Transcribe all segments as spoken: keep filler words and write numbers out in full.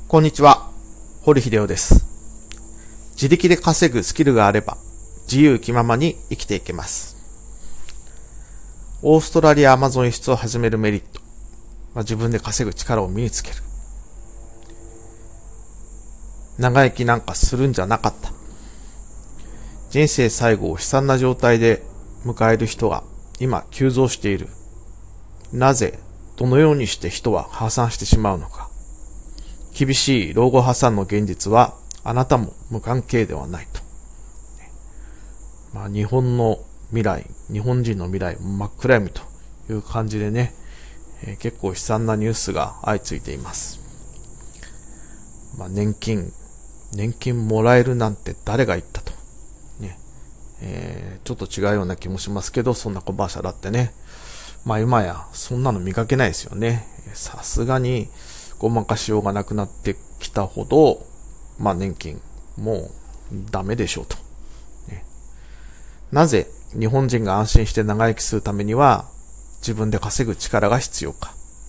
こんにちは、堀秀夫です。自力で稼ぐスキルがあれば、自由気ままに生きていけます。オーストラリアアマゾン輸出を始めるメリット、まあ、自分で稼ぐ力を身につける。長生きなんかするんじゃなかった。人生最後を悲惨な状態で迎える人が今急増している。なぜ、どのようにして人は破産してしまうのか。厳しい老後破産の現実はあなたも無関係ではないと。まあ、日本の未来、日本人の未来真っ暗闇という感じでね、えー、結構悲惨なニュースが相次いでいます。まあ、年金、年金もらえるなんて誰が言ったと。ねえー、ちょっと違うような気もしますけど、そんなコマーシャルだってね。まあ今やそんなの見かけないですよね。さすがにごまかしようがなくなってきたほど、まあ年金もうダメでしょうと。ね、なぜ日本人が安心して長生きするためには自分で稼ぐ力が必要か。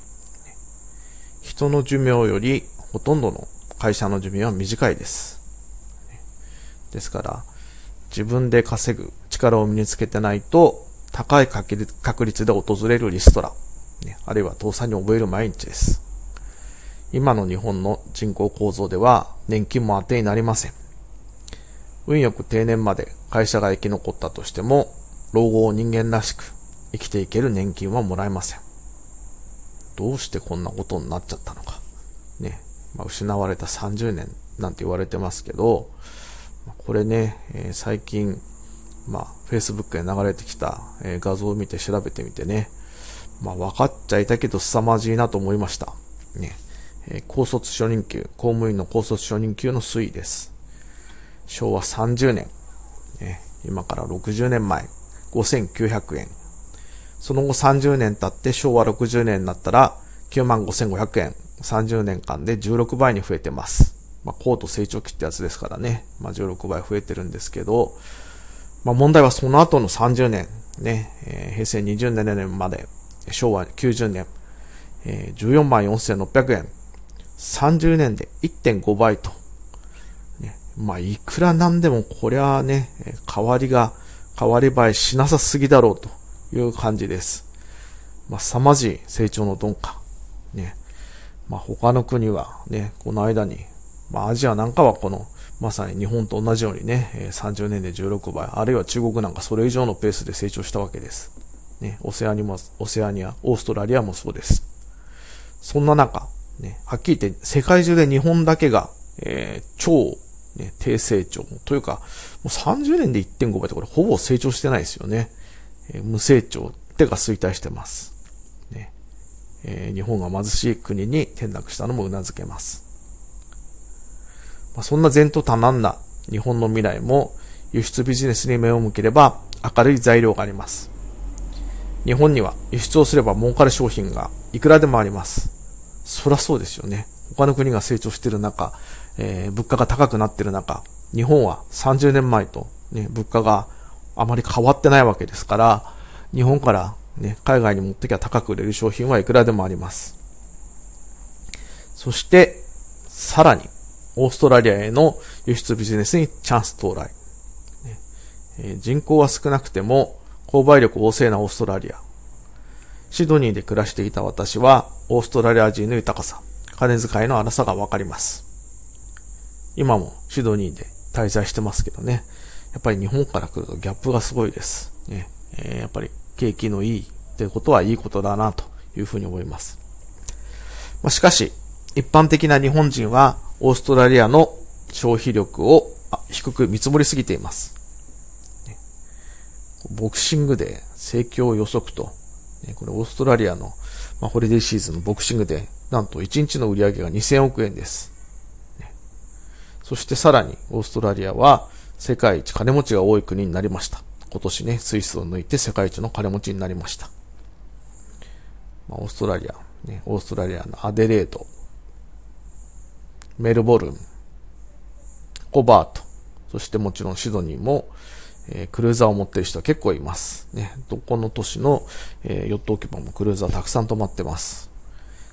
人の寿命よりほとんどの会社の寿命は短いです。ですから自分で稼ぐ力を身につけてないと高い確率で訪れるリストラ、ね、あるいは倒産に覚える毎日です。今の日本の人口構造では年金も当てになりません。運よく定年まで会社が生き残ったとしても、老後を人間らしく生きていける年金はもらえません。どうしてこんなことになっちゃったのか。ね、まあ、失われたさんじゅうねんなんて言われてますけど、これね、えー、最近、まあ、Facebook で流れてきた、えー、画像を見て調べてみてね、まあ、分かっちゃいたけど凄まじいなと思いました。ね。えー、高卒初任給、公務員の高卒初任給の推移です。しょうわさんじゅうねん、ね、今からろくじゅうねんまえ、ごせんきゅうひゃくえん。その後さんじゅうねん経ってしょうわろくじゅうねんになったらきゅうまんごせんごひゃくえん。さんじゅうねんかんでじゅうろくばいに増えてます。まあ、高度成長期ってやつですからね。まあ、じゅうろくばい増えてるんですけど、まあ、問題はその後のさんじゅうねん、ね、えー、へいせいにじゅうねんまで、しょうわきゅうじゅうねん、えー、じゅうよんまんよんせんろっぴゃくえん。さんじゅうねんで いってんごばいと。ね、まあ、いくらなんでもこりゃね、代わりが、代わり映えしなさすぎだろうという感じです。まあ、凄まじい成長の鈍化。ね。まあ、他の国はね、この間に、まあ、アジアなんかはこの、まさに日本と同じようにね、さんじゅうねんでじゅうろくばい、あるいは中国なんかそれ以上のペースで成長したわけです。ね、オセアニア、オセアニア、オーストラリアもそうです。そんな中、ね、はっきり言って世界中で日本だけが、えー、超、ね、低成長というか、もうさんじゅうねんで いってんごばいってこれほぼ成長してないですよね。えー、無成長、手が衰退してます。ねえー、日本が貧しい国に転落したのも頷けます。まあ、そんな前途多難な日本の未来も輸出ビジネスに目を向ければ明るい材料があります。日本には輸出をすれば儲かる商品がいくらでもあります。そりゃそうですよね。他の国が成長している中、えー、物価が高くなっている中、日本はさんじゅうねんまえと、ね、物価があまり変わってないわけですから、日本から、ね、海外に持ってきゃ高く売れる商品はいくらでもあります。そして、さらに、オーストラリアへの輸出ビジネスにチャンス到来。ねえー、人口は少なくても、購買力旺盛なオーストラリア。シドニーで暮らしていた私は、オーストラリア人の豊かさ、金遣いの荒さがわかります。今もシドニーで滞在してますけどね、やっぱり日本から来るとギャップがすごいです。ねえー、やっぱり景気のいいということはいいことだなというふうに思います。まあ、しかし、一般的な日本人はオーストラリアの消費力を低く見積もりすぎています。ね、ボクシングで盛況予測と、これオーストラリアの、まあ、ホリデーシーズンのボクシングでなんといちにちの売り上げがにせんおくえんです。ね、そしてさらにオーストラリアは世界一金持ちが多い国になりました。今年ね、スイスを抜いて世界一の金持ちになりました。まあ、オーストラリア、ね、オーストラリアのアデレード、メルボルン、ホバート、そしてもちろんシドニーも、えー、クルーザーを持っている人は結構います。ね、どこの都市の、えー、ヨット置き場もクルーザーたくさん止まってます。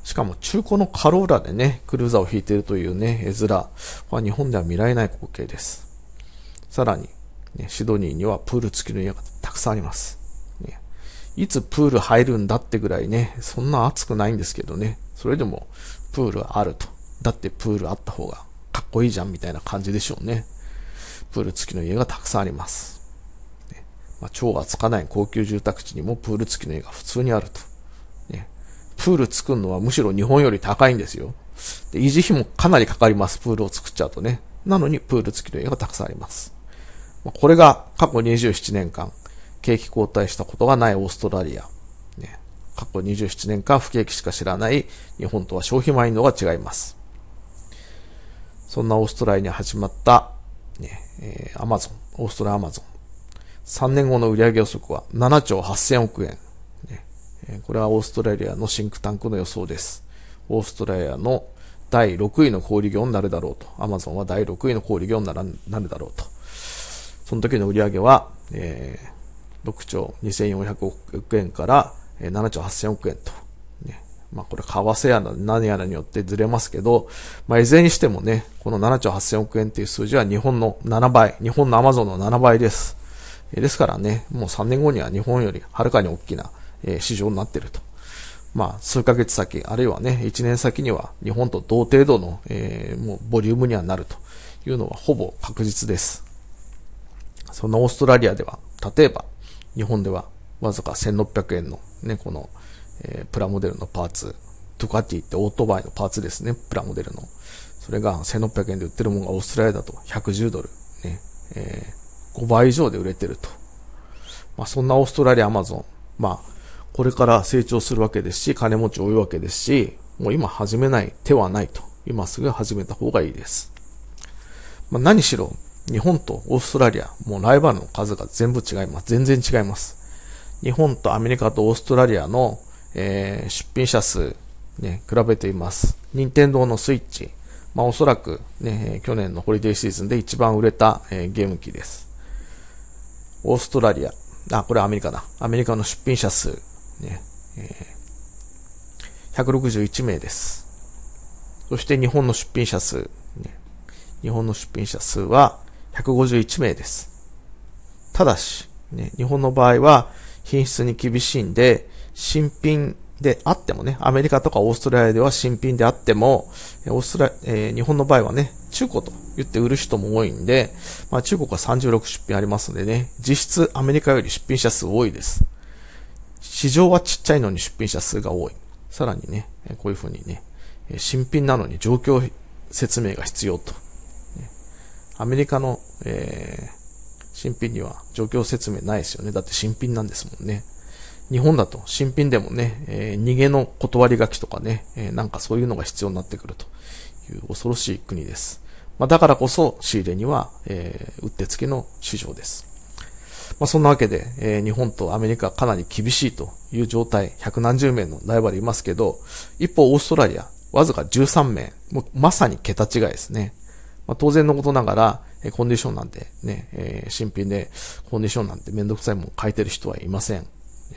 しかも中古のカローラでね、クルーザーを引いているというね、絵面。これは日本では見られない光景です。さらに、ね、シドニーにはプール付きの家がたくさんあります。ね、いつプール入るんだってぐらいね、そんな暑くないんですけどね、それでもプールあると。だってプールあった方がかっこいいじゃんみたいな感じでしょうね。プール付きの家がたくさんあります。ね、まあ、超がつかない高級住宅地にもプール付きの家が普通にあると。ね、プール作るのはむしろ日本より高いんですよ。で、維持費もかなりかかります。プールを作っちゃうとね。なのにプール付きの家がたくさんあります。これが過去にじゅうななねんかん、景気後退したことがないオーストラリア。ね、過去にじゅうななねんかん不景気しか知らない日本とは消費マインドが違います。そんなオーストラリアに始まった、ね、えー、アマゾン、オーストラリアアマゾン。さんねんごの売上予測はななちょうはっせんおくえん。ね、えー、これはオーストラリアのシンクタンクの予想です。オーストラリアのだいろくいの小売業になるだろうと。アマゾンはだいろくいの小売業になるだろうと。その時の売上は、えー、ろくちょうにせんよんひゃくおくえんからななちょうはっせんおくえんと。ね、まあこれ為替や何やらによってずれますけど、まあいずれにしてもね、このななちょうはっせんおくえんっていう数字は日本のななばい、日本のアマゾンのななばいです。えー、ですからね、もうさんねんごには日本よりはるかに大きな、えー、市場になっていると。まあ数ヶ月先、あるいはね、いちねん先には日本と同程度の、えー、もうボリュームにはなるというのはほぼ確実です。そんなオーストラリアでは、例えば、日本ではわずかせんろっぴゃくえんのね、この、えー、プラモデルのパーツ、トゥカティってオートバイのパーツですね、プラモデルの。それがせんろっぴゃくえんで売ってるものがオーストラリアだとひゃくじゅうドル、ね、えー、ごばい以上で売れてると。まあそんなオーストラリアアマゾン、まあ、これから成長するわけですし、金持ち多いわけですし、もう今始めない手はないと。今すぐ始めた方がいいです。まあ何しろ、日本とオーストラリア、もうライバルの数が全部違います。全然違います。日本とアメリカとオーストラリアの、えー、出品者数、ね、比べています。任天堂のスイッチ、まあおそらくね、去年のホリデーシーズンで一番売れた、えー、ゲーム機です。オーストラリア、あ、これはアメリカだ。アメリカの出品者数、ね、えー、ひゃくろくじゅういちめいです。そして日本の出品者数、ね、日本の出品者数はひゃくごじゅういちめいです。ただし、ね、日本の場合は品質に厳しいんで、新品であってもね、アメリカとかオーストラリアでは新品であっても、オーストラリア、えー、日本の場合はね、中古と言って売る人も多いんで、まあ中国はさんじゅうろく出品ありますんでね、実質アメリカより出品者数多いです。市場はちっちゃいのに出品者数が多い。さらにね、こういう風にね、新品なのに状況説明が必要と。アメリカの、えー、新品には状況説明ないですよね。だって新品なんですもんね。日本だと新品でもね、えー、逃げの断り書きとかね、えー、なんかそういうのが必要になってくるという恐ろしい国です。まあ、だからこそ仕入れには、えー、うってつけの市場です。まあ、そんなわけで、えー、日本とアメリカかなり厳しいという状態、百何十名のライバルいますけど、一方オーストラリア、わずかじゅうさんめい、もうまさに桁違いですね。まあ、当然のことながら、えー、コンディションなんてね、えー、新品でコンディションなんてめんどくさいもん書いてる人はいません。ね、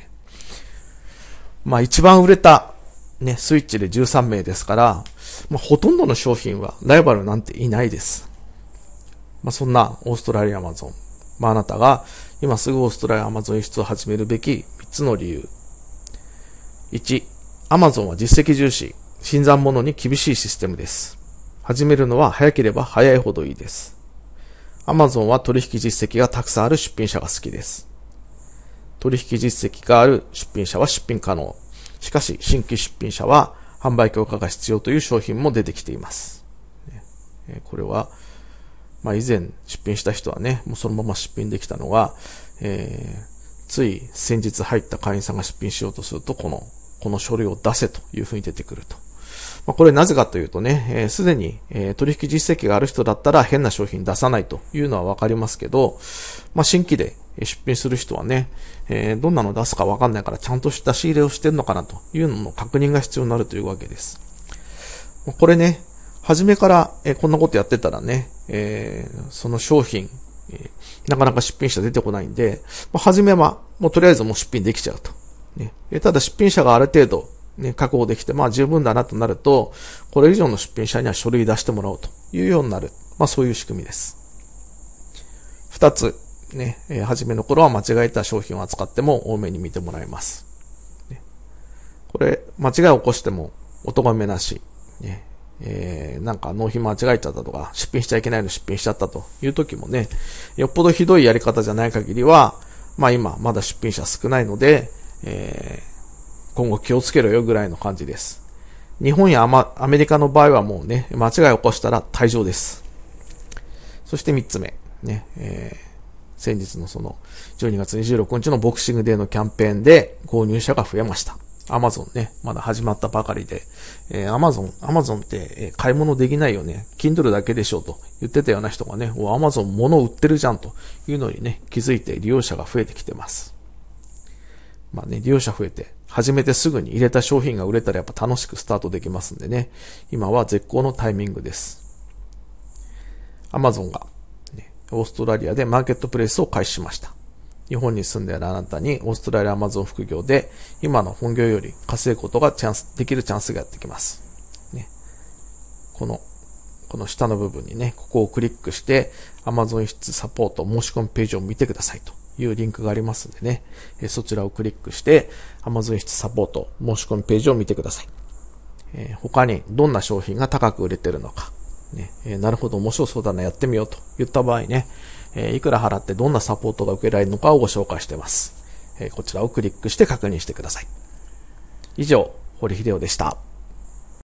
まあ一番売れた、ね、スイッチでじゅうさんめいですから、まあほとんどの商品はライバルなんていないです。まあそんなオーストラリアアマゾン。まああなたが今すぐオーストラリアアマゾン輸出を始めるべきみっつの理由。いち、アマゾンは実績重視、新参者に厳しいシステムです。始めるのは早ければ早いほどいいです。アマゾンは取引実績がたくさんある出品者が好きです。取引実績がある出品者は出品可能。しかし、新規出品者は販売強化が必要という商品も出てきています。これは、まあ以前出品した人はね、もうそのまま出品できたのが、えー、つい先日入った会員さんが出品しようとすると、この、この書類を出せというふうに出てくると。まあ、これなぜかというとね、す、え、で、に、えー、取引実績がある人だったら変な商品出さないというのはわかりますけど、まあ新規で出品する人はね、えー、どんなの出すかわかんないからちゃんとした仕入れをしてるのかなというのの確認が必要になるというわけです。これね、初めから、えー、こんなことやってたらね、えー、その商品、えー、なかなか出品者出てこないんで、まあ、初めはもうとりあえずもう出品できちゃうと。ね、ただ出品者がある程度ね、確保できて、まあ十分だなとなると、これ以上の出品者には書類出してもらおうというようになる。まあそういう仕組みです。二つ、ね、えー、初めの頃は間違えた商品を扱っても多めに見てもらいます。ね、これ、間違いを起こしても、お咎めなし、ね、えー、なんか納品間違えちゃったとか、出品しちゃいけないの出品しちゃったという時もね、よっぽどひどいやり方じゃない限りは、まあ今、まだ出品者少ないので、えー、今後気をつけろよぐらいの感じです。日本やアマ、アメリカの場合はもうね、間違いを起こしたら退場です。そして三つ目、ね、えー、先日のその、じゅうにがつにじゅうろくにちのボクシングデーのキャンペーンで購入者が増えました。アマゾンね、まだ始まったばかりで、えー、アマゾン、アマゾンって、えー、買い物できないよね。Kindle だけでしょと言ってたような人がね、お、アマゾン物売ってるじゃんというのにね、気づいて利用者が増えてきてます。まあね、利用者増えて、始めてすぐに入れた商品が売れたらやっぱ楽しくスタートできますんでね、今は絶好のタイミングです。アマゾンが、ね、オーストラリアでマーケットプレイスを開始しました。日本に住んでいるあなたにオーストラリアアマゾン副業で今の本業より稼ぐことがチャンス、できるチャンスがやってきます。ね、この、この下の部分にね、ここをクリックして Amazon 輸出サポート申し込みページを見てくださいというリンクがありますんでね、そちらをクリックして Amazon 輸出サポート申し込みページを見てください。えー、他にどんな商品が高く売れてるのか、ねえー、なるほど面白そうだな、やってみようと言った場合ね、えー、いくら払ってどんなサポートが受けられるのかをご紹介しています。えー、こちらをクリックして確認してください。以上、堀秀夫でした。